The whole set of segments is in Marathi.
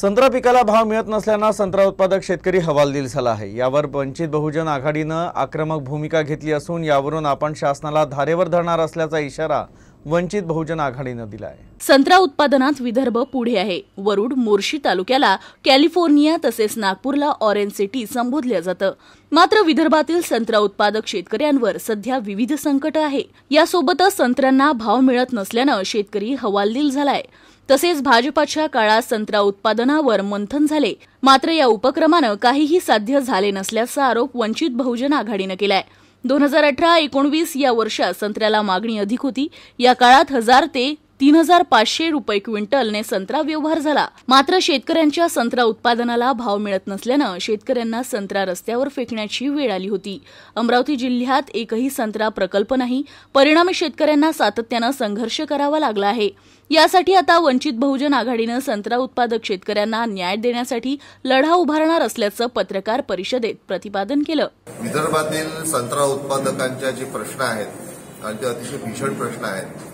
संत्रा पिकाला भाव मिळत नसल्यानं संत्रा उत्पादक शेतकरी हवालदिल झाला आहे। यावर वंचित बहुजन आघाडीनं आक्रमक भूमिका घेतली असून यावरून आपण शासनाला धारेवर धरणार असल्याचा इशारा वंचित बहुजन आघाडीनं दिला आहे। संत्रा उत्पादनात विदर्भ पुढे आहे। वरुड मोर्शी तालुक्याला कॅलिफोर्निया तसेच नागपूरला ऑरेंज सिटी संबोधलं जातं। मात्र विदर्भातील संत्रा उत्पादक शेतकऱ्यांवर सध्या विविध संकट आहे। यासोबतच संत्र्यांना भाव मिळत नसल्यानं शेतकरी हवालदिल झालाय। तसेच भाजपाच्या काळात संत्रा उत्पादनावर मंथन झाले, मात्र या उपक्रमानं काहीही साध्य झाले नसल्याचा आरोप वंचित बहुजन आघाडीनं केलाय। 2018-19 या वर्षात संत्र्याला मागणी अधिक होती। या काळात 1000 ते 3500 रुपये क्विंटलने संत्रा व्यवहार झाला। मात्र शेतकऱ्यांच्या संत्रा उत्पादनाला भाव मिळत नसल्यानं शेतकऱ्यांना संत्रा रस्त्यावर फेकण्याची वेळ आली होती। अमरावती जिल्ह्यात एकही संत्रा प्रकल्प नाही, परिणामी शेतकऱ्यांना सातत्यानं संघर्ष करावा लागला आहे। यासाठी आता वंचित बहुजन आघाडीनं संत्रा उत्पादक शेतकऱ्यांना न्याय देण्यासाठी लढा उभारणार असल्याचं पत्रकार परिषदेत प्रतिपादन केलं। विदर्भातील संत्रा उत्पादकांच्या जे प्रश्न आहेत आणि ते अतिशय भीषण प्रश्न आहेत।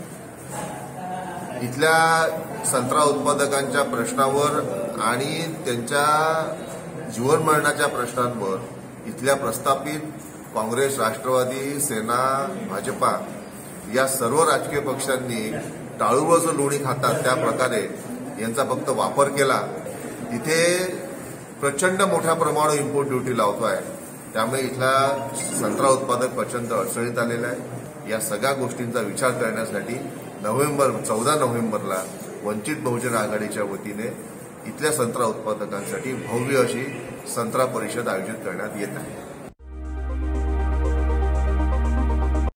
इथल्या संत्रा उत्पादकांच्या प्रश्नावर आणि त्यांच्या जीवन मरणाच्या प्रश्नांवर इथल्या प्रस्थापित काँग्रेस, राष्ट्रवादी, सेना, भाजपा या सर्व राजकीय पक्षांनी टाळूवरचं लोणी खातात त्या प्रकारे यांचा फक्त वापर केला। इथे प्रचंड मोठ्या प्रमाणावर इम्पोर्ट ड्युटी लावतोय, त्यामुळे इथला संत्रा उत्पादक प्रचंड अडचणीत आलेला आहे। या सगळ्या गोष्टींचा विचार करण्यासाठी 14 नोव्हेंबरला वंचित बहुजन आघाडीच्या वतीने इथल्या संत्रा उत्पादकांसाठी भव्य अशी संत्रा परिषद आयोजित करण्यात येत आहे।